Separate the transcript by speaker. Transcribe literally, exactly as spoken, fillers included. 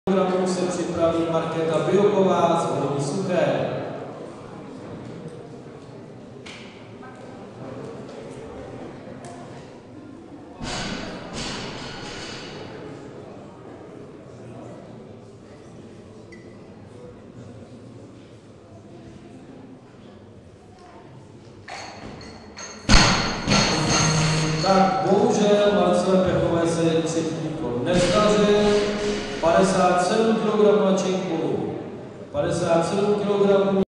Speaker 1: Programu se připraví Markéta Bioková z Horní Suché. Tak bohužel Marcele Pechové se třetí kol nezdařil. padesát sedm kilogramů na čenku. padesát sedm kilogramů.